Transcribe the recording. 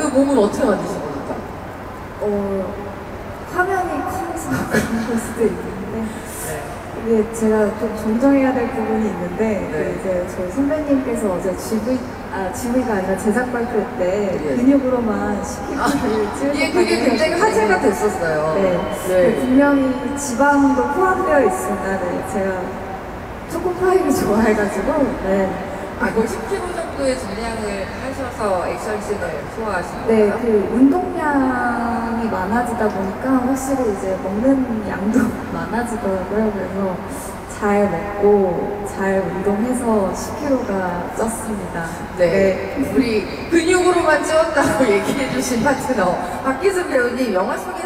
그 몸을 어떻게 만드신 겁니까? 화면이 커서 그런 걸 수도 있는데 이게 제가 좀 정정해야 될 부분이 있는데 그 이제 저희 선배님께서 어제 GV가 아니라 제작 발표 때 근육으로만 10kg를 찌우셨다고 그게 굉장히 화제가 됐었어요. 네. 분명히 지방도 포함되어 있습니다. 네, 제가 초코파이를 좋아해가지고 그 10kg 정도의 분량을 하셔서 액션씬을 소화하신 거예요? 네, 그 운동량이 많아지다 보니까 확실히 이제 먹는 양도 많아지더라고요. 그래서 잘 먹고 잘 운동해서 10kg가 쪘습니다. 네. 우리 근육으로만 찌웠다고 얘기해주신 파트너 박기순 배우님 영화 속에